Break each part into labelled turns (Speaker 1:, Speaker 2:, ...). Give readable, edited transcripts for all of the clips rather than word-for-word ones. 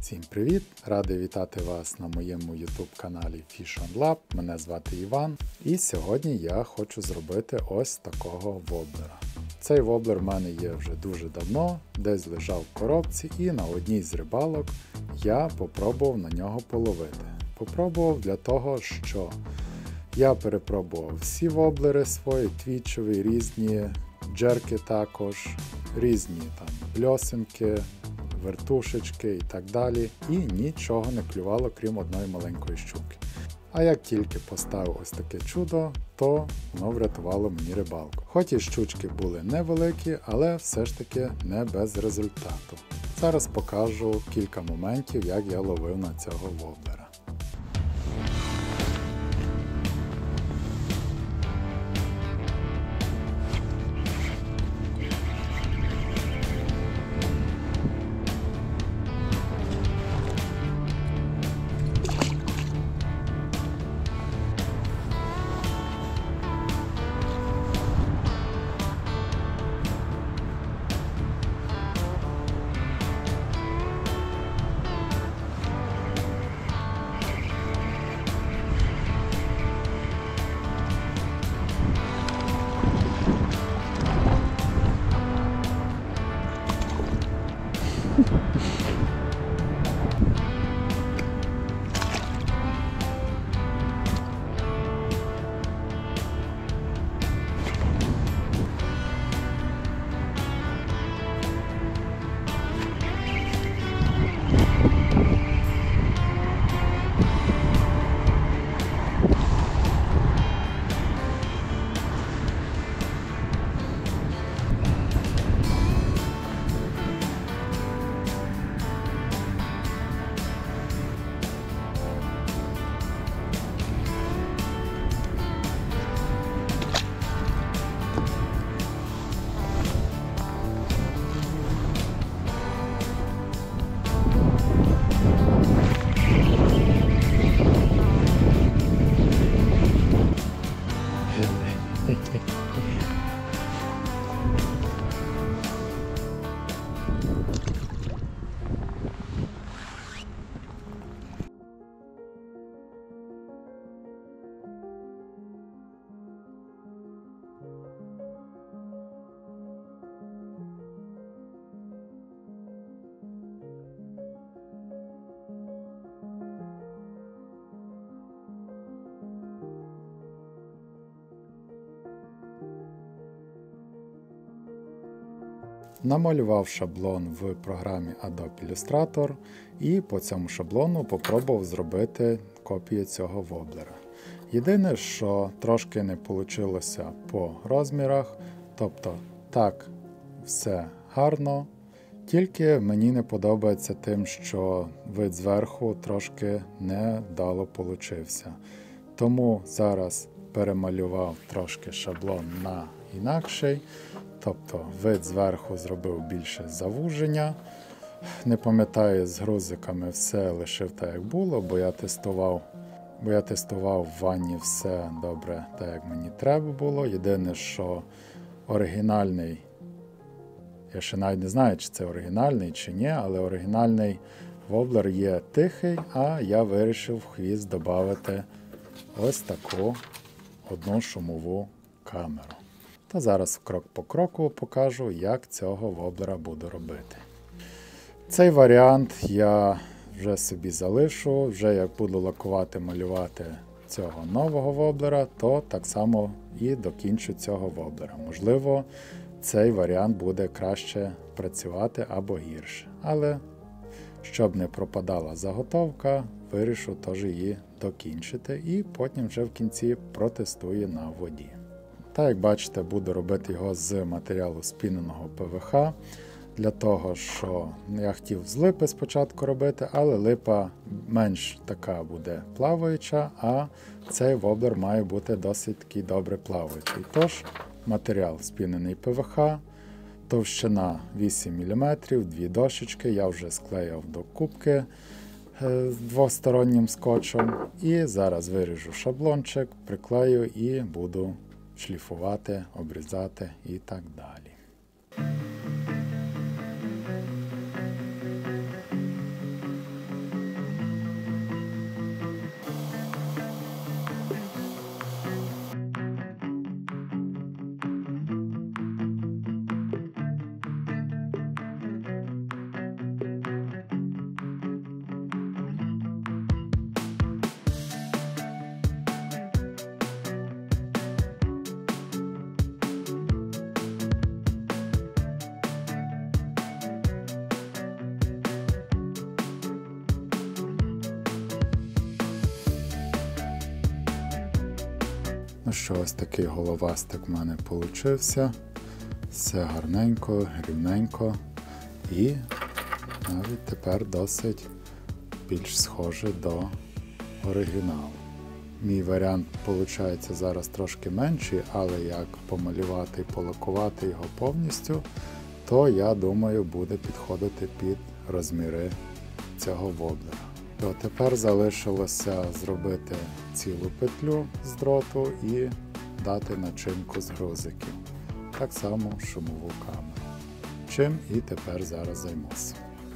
Speaker 1: Всім привіт! Радий вітати вас на моєму YouTube каналі Fish on Lab. Мене звати Іван. І сьогодні я хочу зробити ось такого воблера. Цей воблер в мене є вже дуже давно, десь лежав в коробці, і на одній з рибалок я попробував на нього половити. Попробував для того, що я перепробував всі воблери свої, твічові, різні, джерки також, різні там бльосинки, вертушечки і так далі, і нічого не клювало, крім одної маленької щуки. А як тільки поставив ось таке чудо, то воно врятувало мені рибалку. Хоч і щучки були невеликі, але все ж таки не без результату. Зараз покажу кілька моментів, як я ловив на цього воблера. Намалював шаблон в програмі Adobe Illustrator і по цьому шаблону попробував зробити копію цього воблера. Єдине, що трошки не вийшло по розмірах, тобто так все гарно, тільки мені не подобається тим, що вид зверху трошки невдало получився. Тому зараз перемалював трошки шаблон на інакший. Тобто вид зверху зробив більше завуження. Не пам'ятаю, з грузиками все лишив так, як було, бо я тестував в ванні все добре, так як мені треба було. Єдине, що оригінальний, я ще навіть не знаю, чи це оригінальний чи ні, але оригінальний воблер є тихий, а я вирішив в хвіст додати ось таку одну шумову камеру. Та зараз крок по кроку покажу, як цього воблера буду робити. Цей варіант я вже собі залишу, вже як буду лакувати, малювати цього нового воблера, то так само і докінчу цього воблера. Можливо, цей варіант буде краще працювати або гірше. Але, щоб не пропадала заготовка, вирішу теж її докінчити і потім вже в кінці протестую на воді. Та, як бачите, буду робити його з матеріалу спіненого ПВХ, для того, що я хотів з липи спочатку робити, але липа менш така буде плаваюча, а цей воблер має бути досить такий добре плаваючий. Тож, матеріал спінений ПВХ, товщина 8 мм, дві дощечки, я вже склеїв до кубки двостороннім скотчем. І зараз виріжу шаблончик, приклею і буду шліфувати, обрізати і так далі. Ну що, ось такий головастик в мене получився. Все гарненько, рівненько і навіть тепер досить більш схоже до оригіналу. Мій варіант виходить зараз трошки менший, але як помалювати і полакувати його повністю, то я думаю буде підходити під розміри цього воблера. То тепер залишилося зробити цілу петлю з дроту і дати начинку з грузиків. Так само шумову камеру. Чим і тепер зараз займуся.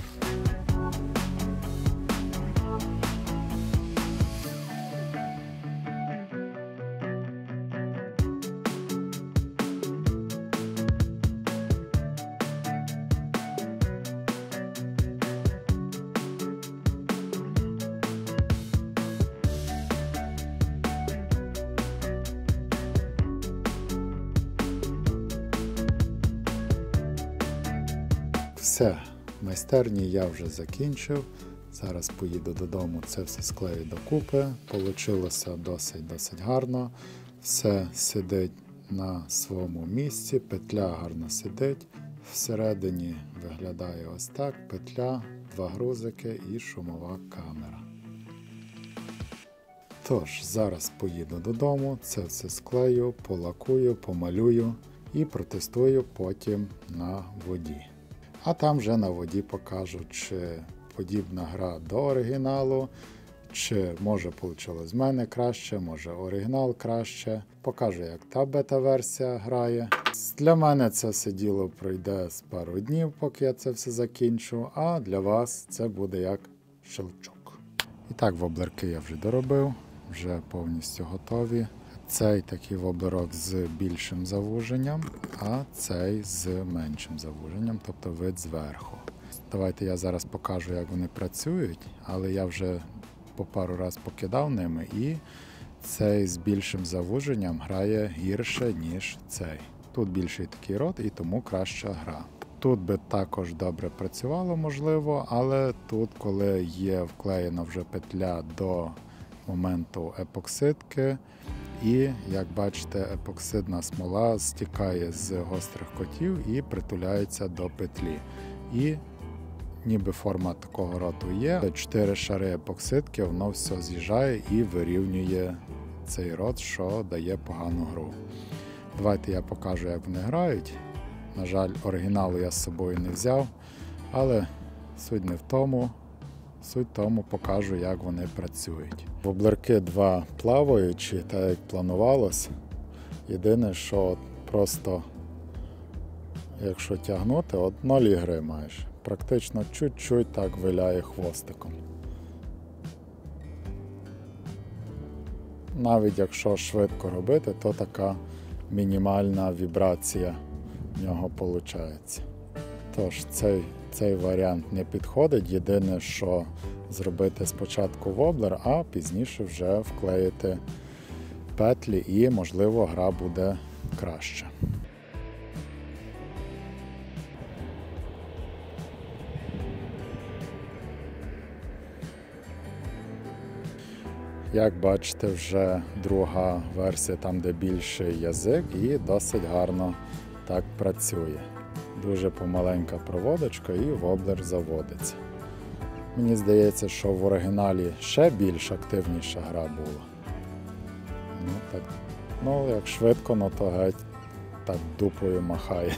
Speaker 1: Все, майстерні я вже закінчив. Зараз поїду додому, це все склею докупи. Получилося досить гарно. Все сидить на своєму місці, петля гарно сидить. Всередині виглядає ось так: петля, 2 грузики і шумова камера. Тож, зараз поїду додому, це все склею, полакую, помалюю і протестую потім на воді. А там вже на воді покажу, чи подібна гра до оригіналу, чи може вийшло з мене краще, може оригінал краще. Покажу, як та бета-версія грає. Для мене це все діло пройде з пару днів, поки я це все закінчу, а для вас це буде як щелчок. І так, воблерки я вже доробив, вже повністю готові. Цей такий воблерок з більшим завуженням, а цей з меншим завуженням, тобто вид зверху. Давайте я зараз покажу, як вони працюють, але я вже по пару разів покидав ними, і цей з більшим завуженням грає гірше, ніж цей. Тут більший такий рот і тому краща гра. Тут би також добре працювало, можливо, але тут, коли є вклеєна вже петля до моменту епоксидки, і, як бачите, епоксидна смола стікає з гострих котів і притуляється до петлі. І ніби форма такого роту є. 4 шари епоксидки, воно все з'їжджає і вирівнює цей рот, що дає погану гру. Давайте я покажу, як вони грають. На жаль, оригіналу я з собою не взяв, але суть не в тому. Суть тому покажу, як вони працюють. Воблерки 2 плаваючі, так як планувалось. Єдине, що просто, якщо тягнути, от 0 ігри маєш. Практично чуть-чуть так виляє хвостиком. Навіть якщо швидко робити, то така мінімальна вібрація в нього виходить. Тож, цей варіант не підходить. Єдине, що зробити спочатку воблер, а пізніше вже вклеїти петлі і, можливо, гра буде краще. Як бачите, вже друга версія, там де більший язик, і досить гарно так працює. Дуже помаленька проводочка і воблер заводиться. Мені здається, що в оригіналі ще більш активніша гра була. Як швидко, то геть так дупою махає.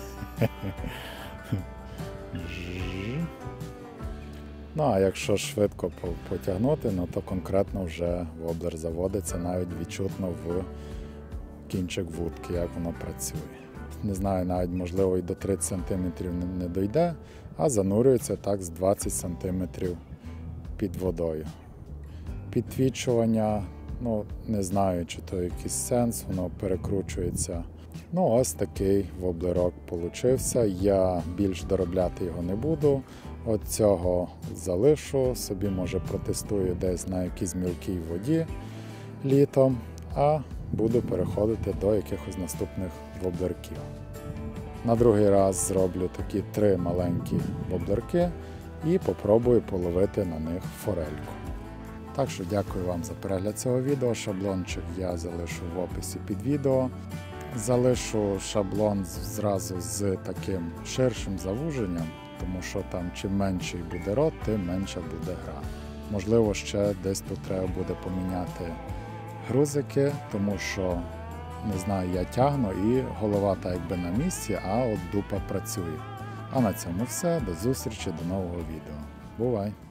Speaker 1: А якщо швидко потягнути, то конкретно вже воблер заводиться, навіть відчутно в кінчик вудки, як воно працює. Не знаю, навіть можливо і до 30 см не дойде, а занурюється так з 20 см під водою. Підтвічування, не знаю, чи то якийсь сенс, воно перекручується. Ось такий воблерок получився. Я більш доробляти його не буду. От цього залишу, собі може протестую десь на якійсь мілкій воді літом, а буду переходити до якихось наступних воблерків. На другий раз зроблю такі 3 маленькі воблерки і попробую половити на них форельку. Так що дякую вам за перегляд цього відео. Шаблончик я залишу в описі під відео. Залишу шаблон зразу з таким ширшим завуженням, тому що там чим менший буде рот, тим менша буде гра. Можливо, ще десь тут треба буде поміняти грузики, тому що, не знаю, я тягну і голова так якби на місці, а от дупа працює. А на цьому все. До зустрічі, до нового відео. Бувай!